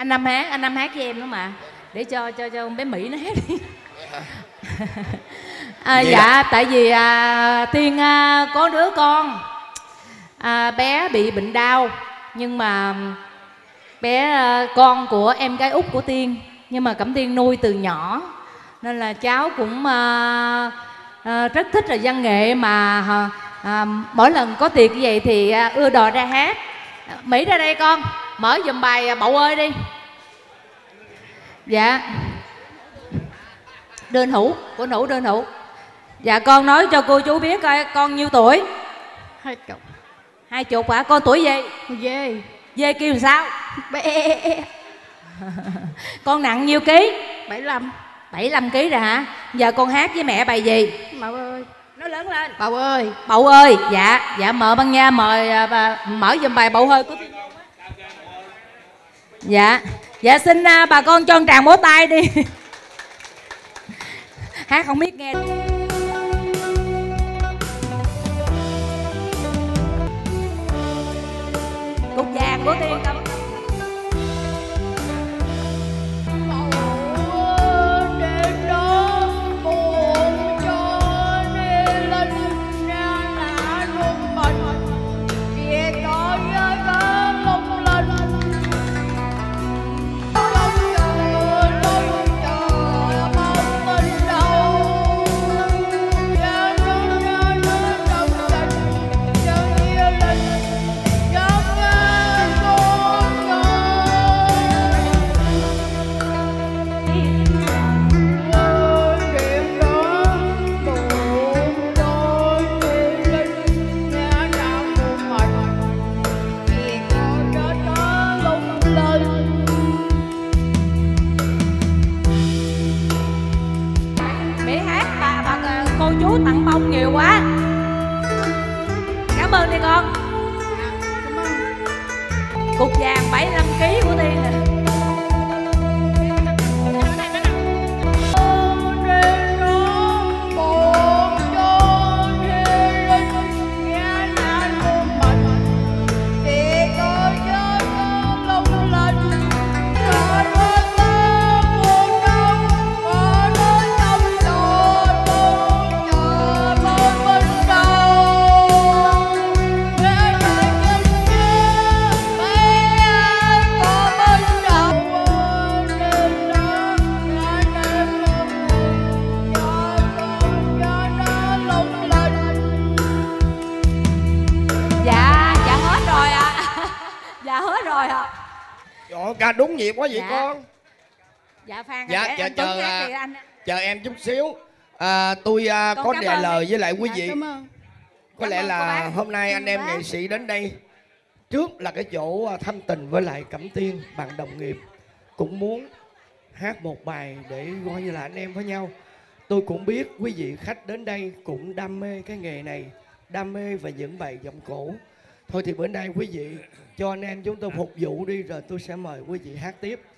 anh Năm hát với em nữa mà, để cho con bé Mỹ nó hát đi. Dạ tại vì Tiên có đứa con, bé bị bệnh đau, nhưng mà bé con của em gái út của Tiên, nhưng mà Cẩm Tiên nuôi từ nhỏ nên là cháu cũng rất thích là văn nghệ, mà mỗi lần có tiệc như vậy thì ưa đòi ra hát. Mỹ ra đây con, mở giùm bài Bậu ơi đi. Dạ. Đơn hữu, của Nũ Đơn Hữu. Dạ con nói cho cô chú biết coi con nhiêu tuổi? 20. 20 hả? Con tuổi gì? Dê. Dê kêu sao? Bé. Con nặng nhiêu ký? 75. 75 ký rồi hả? Giờ con hát với mẹ bài gì? Bậu ơi. Nói lớn lên. Bậu ơi. Bậu ơi. Dạ mời Băng Nha, mời mở giùm bài Bậu ơi của Tiên. Dạ xin bà con cho một tràng vỗ tay đi. Hát không biết nghe. Cục vàng của Tiên Cẩm. Cô chú tặng bông nhiều quá. Cảm ơn đi con. Cục vàng 75 kg của Tiên nè. Hết rồi hả? Trời, ca đúng nhịp quá vậy con. Dạ Phan. Dạ chờ em chút xíu. Tôi có đề lời với lại quý vị. Có lẽ là hôm nay anh em nghệ sĩ đến đây, trước là cái chỗ thăm tình với lại Cẩm Tiên, bạn đồng nghiệp, cũng muốn hát một bài để coi như là anh em với nhau. Tôi cũng biết quý vị khách đến đây cũng đam mê cái nghề này, đam mê về những bài giọng cổ. Thôi thì bữa nay quý vị cho anh em chúng tôi phục vụ đi, rồi tôi sẽ mời quý vị hát tiếp.